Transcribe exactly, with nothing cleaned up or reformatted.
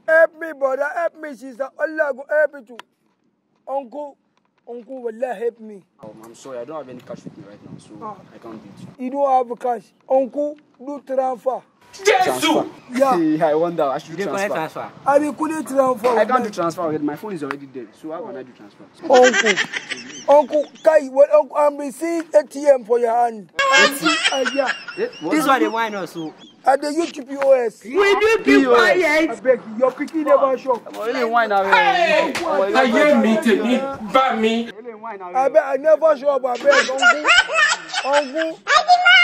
Help me, brother. Help me, sister. Allah go help me too. Uncle, uncle, will help me. Oh, I'm sorry. I don't have any cash with me right now, so ah. I can't do it. You don't have cash. Uncle, do transfer. Transfer? Yeah. yeah. I wonder. I should do transfer. transfer. I couldn't transfer. I can't do transfer already. My phone is already dead. So how can I do transfer? Uncle, Uncle, Kai, well, Uncle, I'm receiving A T M for your hand. uh, yeah. Eh, this one the wine also. At the U T P O S. We do keep quiet. I beg you, your picking never show. I'm only wine now. Hey! I hear me to me, but me. I beg, I never show up. I beg, Uncle. Uncle.